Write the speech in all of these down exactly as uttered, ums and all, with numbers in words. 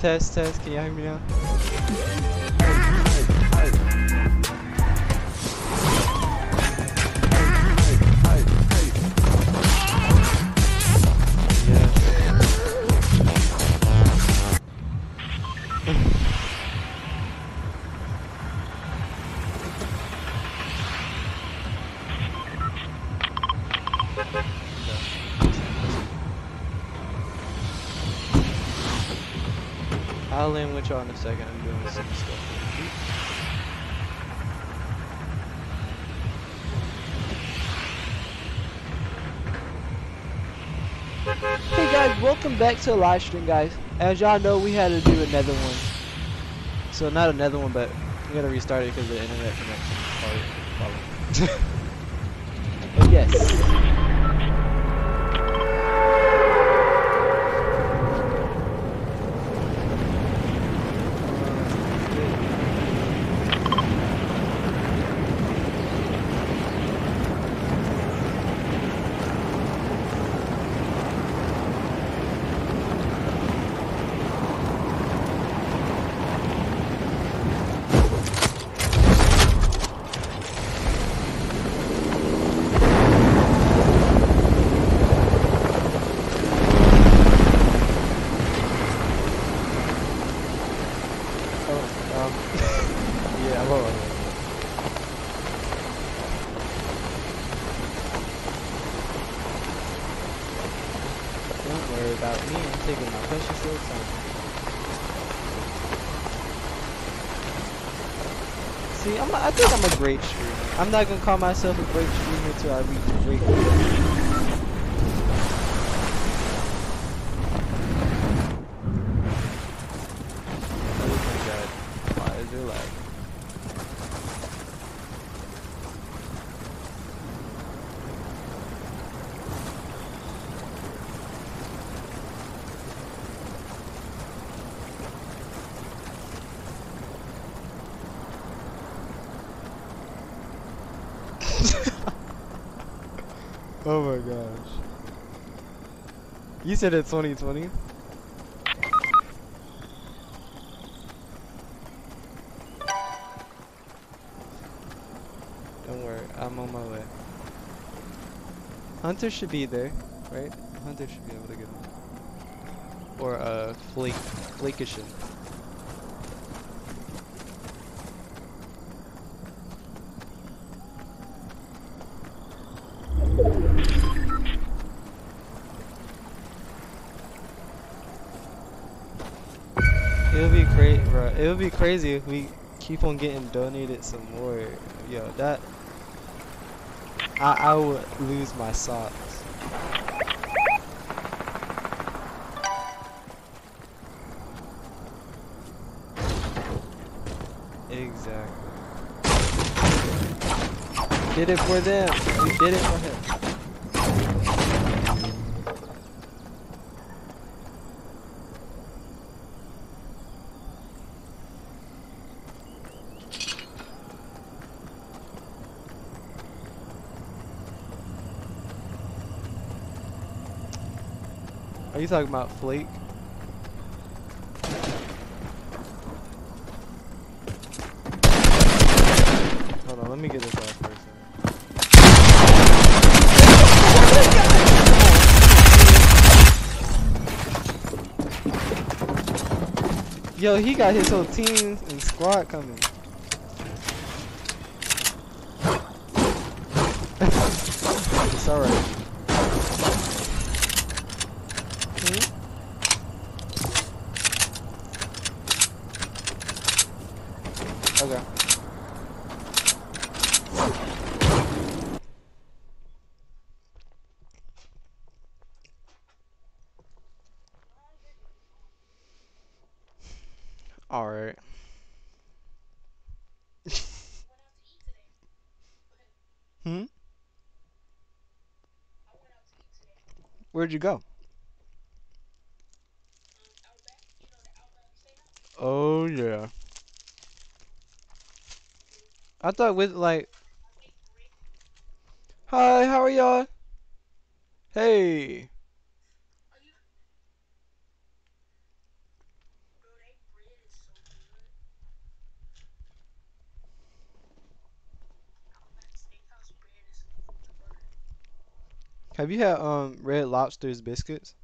Test, test. Can y'all hear me now? I'll land with y'all in a second. I'm doing some stuff. Hey guys, welcome back to the live stream, guys. As y'all know, we had to do another one. So not another one, but we gotta restart it because of the internet connection problem. But yes. See, I'm, I think I'm a great streamer. I'm not gonna call myself a great streamer until I reach great. Oh my god, why is there lag? Oh my gosh. You said it's twenty twenty? Don't worry, I'm on my way. Hunter should be there, right? Hunter should be able to get him. Or uh, Flake, Flakishin. It would be great, bro. It would be crazy if we keep on getting donated some more. Yo, that I I would lose my socks. Exactly. Did it for them. We did it for him. Are you talking about Flake? Hold on, let me get this off first. Yo, he got his whole team and squad coming. It's alright. Okay. All right. Hmm? Where'd you go? Oh yeah. I thought with like. Hi, how are y'all? Hey. Have you had um Red Lobster's biscuits?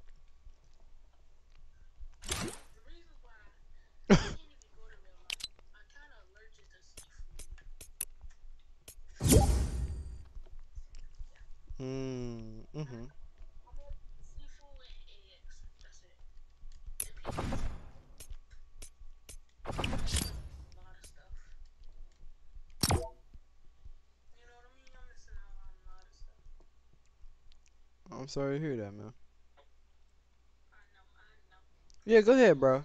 Mm, mm-hmm. I'm sorry to hear that, man. Yeah, go ahead, bro.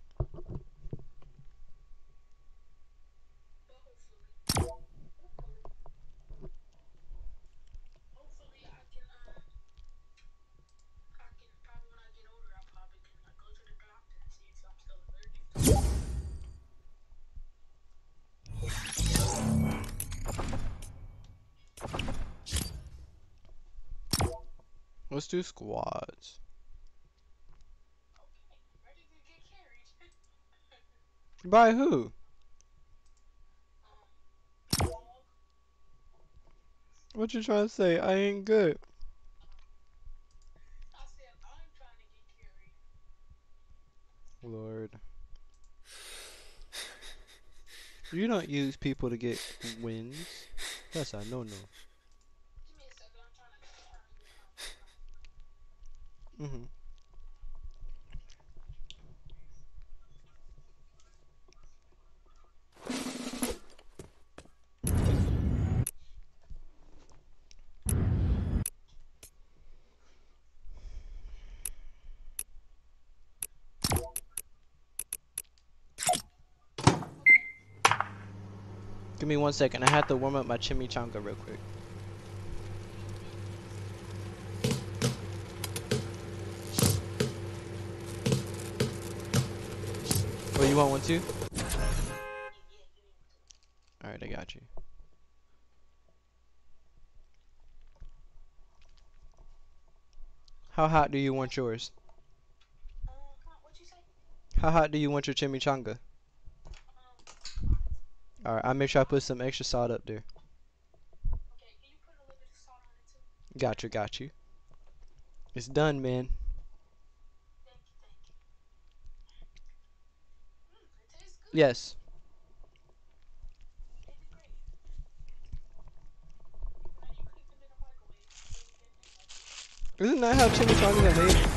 Let's do squads. By who? What you trying to say? I ain't good. Lord. You don't use people to get wins. That's a no-no. Mm-hmm. Give me one second. I have to warm up my chimichanga real quick. Oh, you want one too? Alright, I got you. How hot do you want yours? How hot do you want your chimichanga? Alright, I'll make sure I put some extra salt up there. Got you, got you. It's done, man. Yes. Isn't that how chimichangas are made?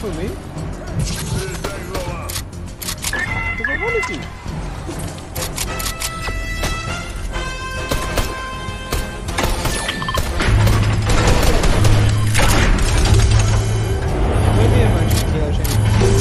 for me? Because I wanted to. Maybe I might just kill change.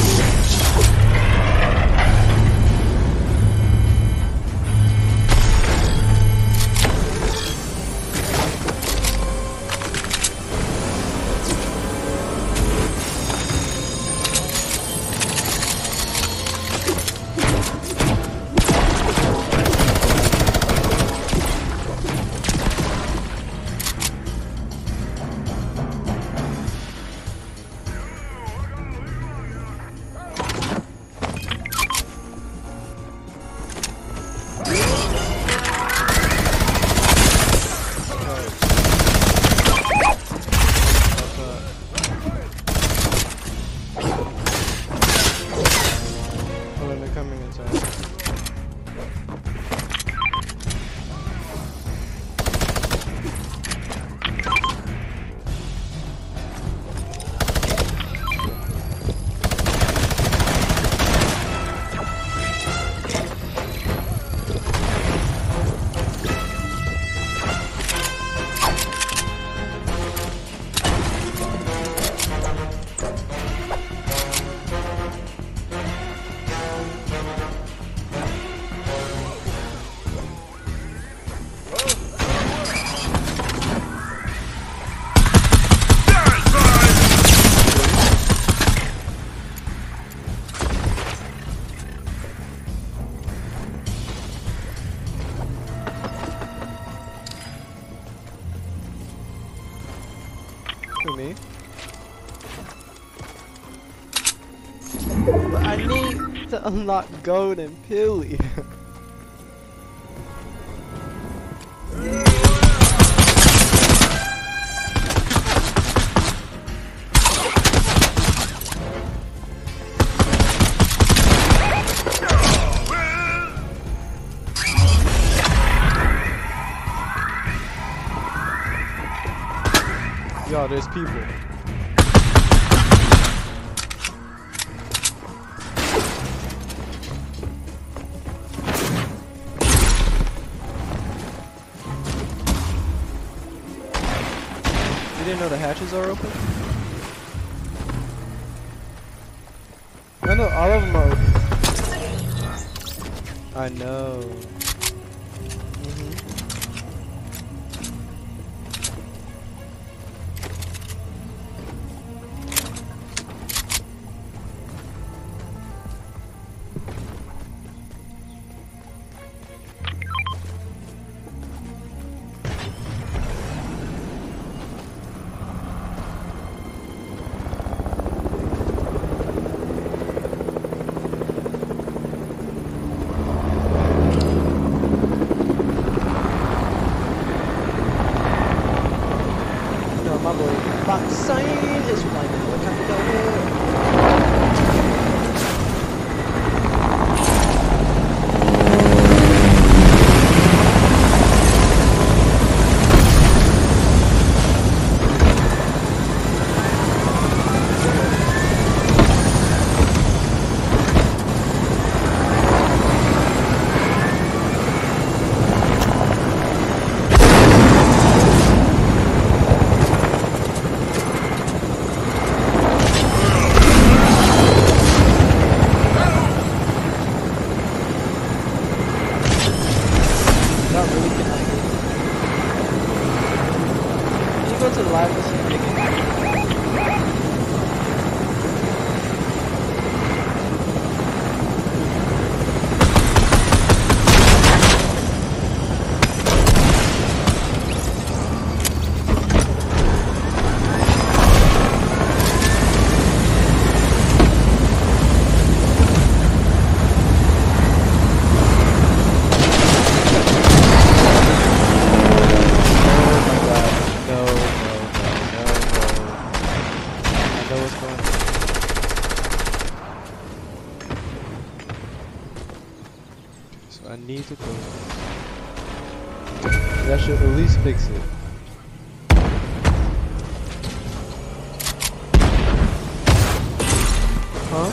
Me. But I need to unlock gold and Pilly. Yo, there's people. You didn't know the hatches are open? I know all of them are open. I know. Vaccine is flying in the capital. I need to close it. That should at least fix it. Huh?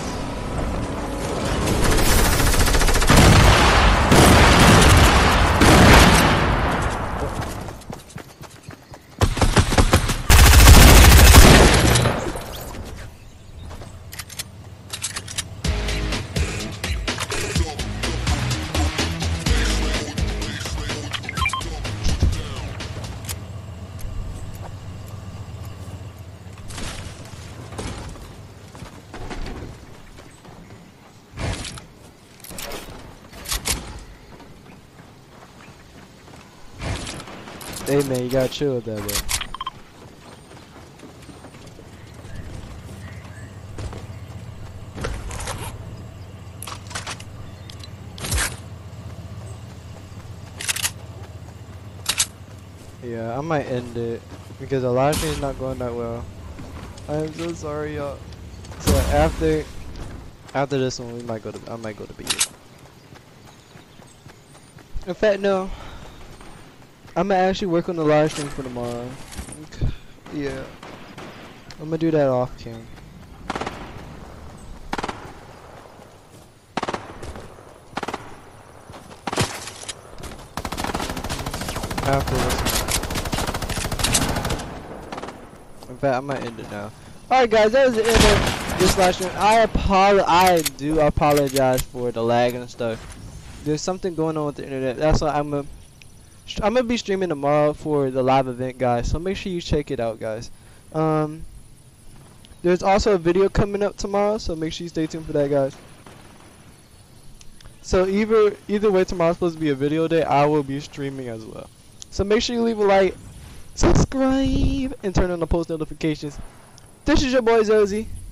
Hey man, you gotta chill with that, bro. Yeah, I might end it because the live stream is not going that well. I am so sorry, y'all. So after after this one, we might go to I might go to bed. In fact, no. I'm gonna actually work on the live stream for tomorrow. Okay. Yeah, I'm gonna do that off cam. After this one. In fact, I might end it now. Alright guys, that was the end of this live stream. I apologize. I do apologize for the lag and stuff. There's something going on with the internet. That's why I'm gonna I'm gonna be streaming tomorrow for the live event, guys. So make sure you check it out, guys. Um, there's also a video coming up tomorrow, so make sure you stay tuned for that, guys. So either either way, tomorrow's supposed to be a video day. I will be streaming as well. So make sure you leave a like, subscribe, and turn on the post notifications. This is your boy Zozy.